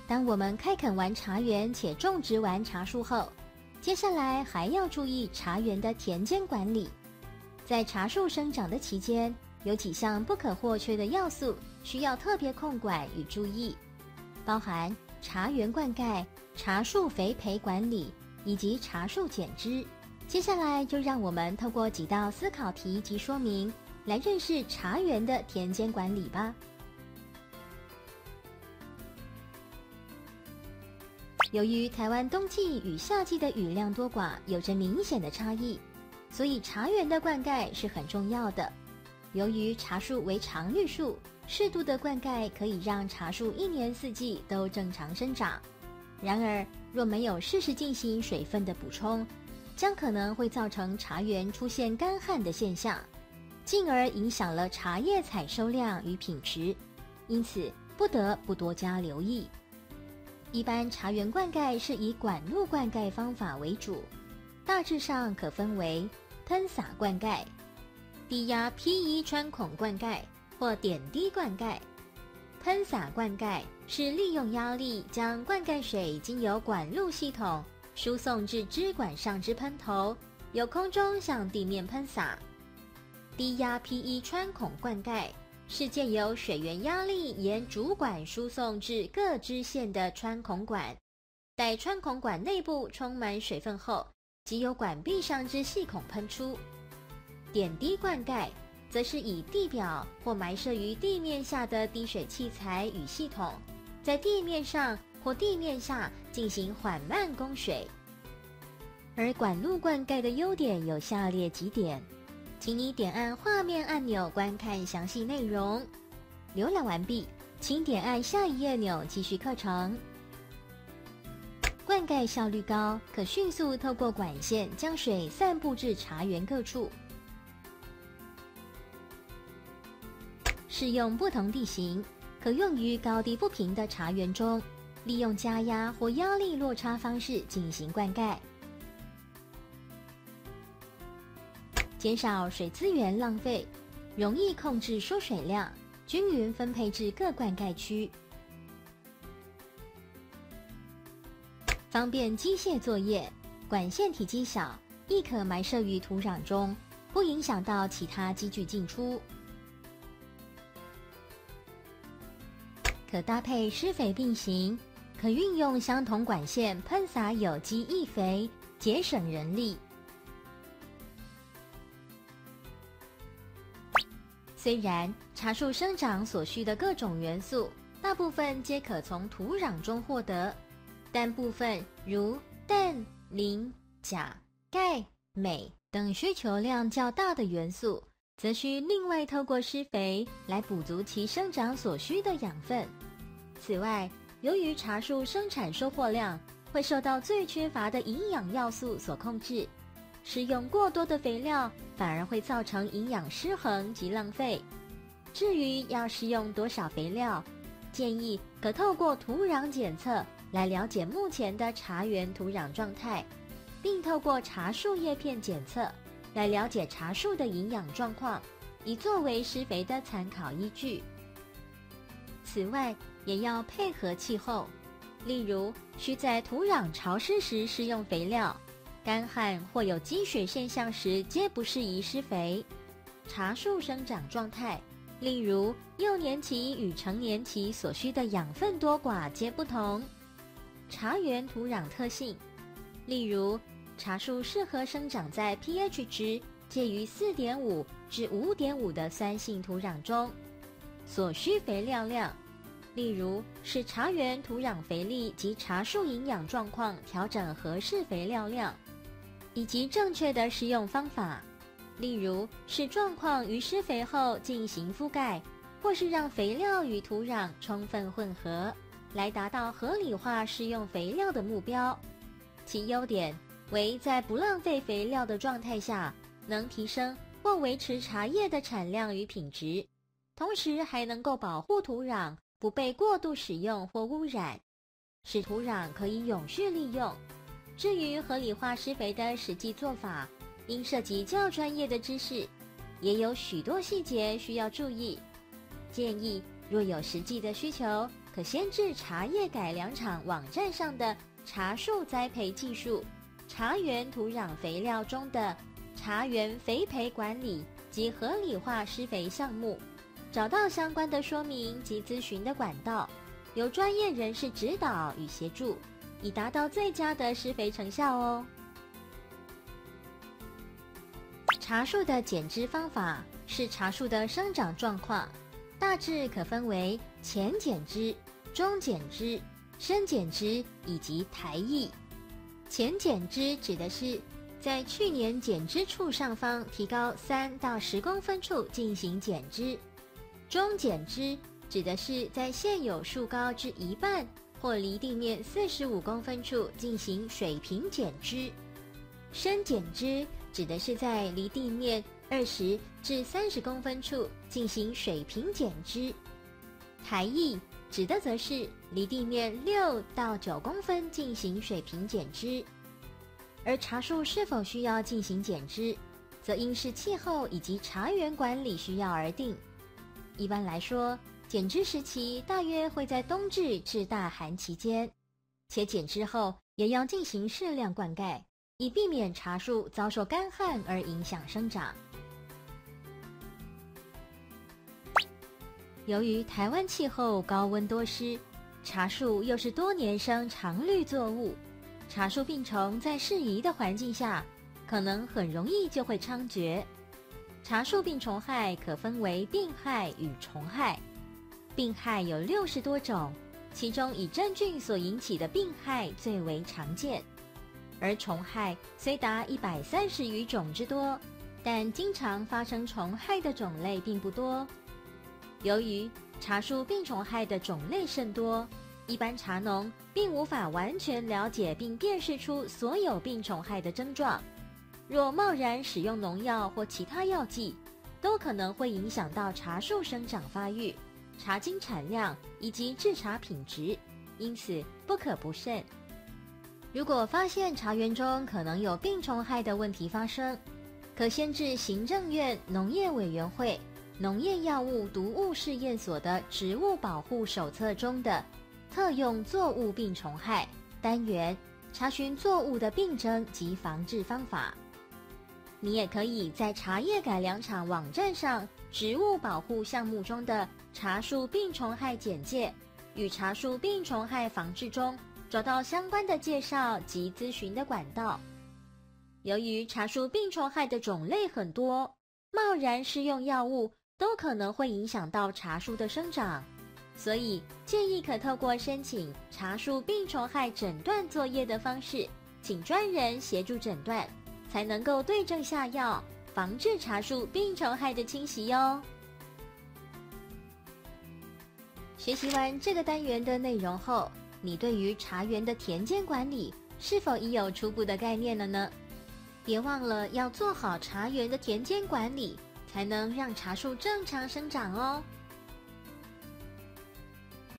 当我们开垦完茶园且种植完茶树后，接下来还要注意茶园的田间管理。在茶树生长的期间，有几项不可或缺的要素需要特别控管与注意，包含茶园灌溉、茶树肥培管理以及茶树剪枝。接下来就让我们透过几道思考题及说明，来认识茶园的田间管理吧。由于台湾冬季与夏季的雨量多寡有着明显的差异，所以茶园的灌溉是很重要的。由于茶树为常绿树，适度的灌溉可以让茶树一年四季都正常生长。然而，若没有适时进行水分的补充，将可能会造成茶园出现干旱的现象，进而影响了茶叶采收量与品质，因此不得不多加留意。一般茶园灌溉是以管路灌溉方法为主，大致上可分为喷洒灌溉、低压 PE 穿孔灌溉或点滴灌溉。喷洒灌溉是利用压力将灌溉水经由管路系统输送至支管上之喷头，由空中向地面喷洒。低压 PE 穿孔灌溉是借由水源压力沿主管输送至各支线的穿孔管，待穿孔管内部充满水分后，即由管壁上之细孔喷出。点滴灌溉则是以地表或埋设于地面下的滴水器材与系统，在地面上或地面下进行缓慢供水。而管路灌溉的优点有下列几点，请你点按画面按钮观看详细内容。浏览完毕，请点按下一页钮继续课程。灌溉效率高，可迅速透过管线将水散布至茶园各处。适用不同地形，可用于高低不平的茶园中，利用加压或压力落差方式进行灌溉，减少水资源浪费，容易控制输水量，均匀分配至各灌溉区，方便机械作业，管线体积小，亦可埋设于土壤中，不影响到其他机具进出。可搭配施肥并行，可运用相同管线喷洒有机易肥，节省人力。虽然茶树生长所需的各种元素，大部分皆可从土壤中获得，但部分如氮、磷、钾、钙、镁等需求量较大的元素，则需另外透过施肥来补足其生长所需的养分。此外，由于茶树生产收获量会受到最缺乏的营养要素所控制，使用过多的肥料反而会造成营养失衡及浪费。至于要施用多少肥料，建议可透过土壤检测来了解目前的茶园土壤状态，并透过茶树叶片检测来了解茶树的营养状况，以作为施肥的参考依据。此外，也要配合气候，例如需在土壤潮湿时施用肥料，干旱或有积水现象时皆不适宜施肥。茶树生长状态，例如幼年期与成年期所需的养分多寡皆不同。茶园土壤特性，例如茶树适合生长在 pH 值介于 4.5 至 5.5 的酸性土壤中，所需肥料量，例如使茶园土壤肥力及茶树营养状况调整合适肥料量，以及正确的施用方法，例如视状况于施肥后进行覆盖，或是让肥料与土壤充分混合，来达到合理化施用肥料的目标。其优点为在不浪费肥料的状态下，能提升或维持茶叶的产量与品质，同时还能够保护土壤不被过度使用或污染，使土壤可以永续利用。至于合理化施肥的实际做法，因涉及较专业的知识，也有许多细节需要注意。建议若有实际的需求，可可先至茶叶改良场网站上的茶树栽培技术、茶园土壤肥料中的茶园肥培管理及合理化施肥项目，找到相关的说明及咨询的管道，由专业人士指导与协助，以达到最佳的施肥成效哦。茶树的剪枝方法是茶树的生长状况，大致可分为浅剪枝、中剪枝、深剪枝以及台艺。浅剪枝指的是在去年剪枝处上方提高3到10公分处进行剪枝，中剪枝指的是在现有树高至一半或离地面45公分处进行水平剪枝，深剪枝指的是在离地面20至30公分处进行水平剪枝，台艺指的则是离地面6到9公分进行水平剪枝。而茶树是否需要进行剪枝，则因视气候以及茶园管理需要而定。一般来说，剪枝时期大约会在冬至至大寒期间，且剪枝后也要进行适量灌溉，以避免茶树遭受干旱而影响生长。由于台湾气候高温多湿，茶树又是多年生常绿作物，茶树病虫在适宜的环境下，可能很容易就会猖獗。茶树病虫害可分为病害与虫害，病害有60多种，其中以真菌所引起的病害最为常见，而虫害虽达130余种之多，但经常发生虫害的种类并不多。由于茶树病虫害的种类甚多，一般茶农并无法完全了解并辨识出所有病虫害的症状，若贸然使用农药或其他药剂，都可能会影响到茶树生长发育、茶精产量以及制茶品质，因此不可不慎。如果发现茶园中可能有病虫害的问题发生，可先至行政院农业委员会农业药物毒物试验所的植物保护手册中的特用作物病虫害单元查询作物的病症及防治方法。你也可以在茶叶改良场网站上植物保护项目中的茶树病虫害简介与茶树病虫害防治中找到相关的介绍及咨询的管道。由于茶树病虫害的种类很多，贸然施用药物都可能会影响到茶树的生长，所以建议可透过申请茶树病虫害诊断作业的方式，请专人协助诊断，才能够对症下药，防治茶树病虫害的侵袭哟。学习完这个单元的内容后，你对于茶园的田间管理是否已有初步的概念了呢？别忘了要做好茶园的田间管理，才能让茶树正常生长哦。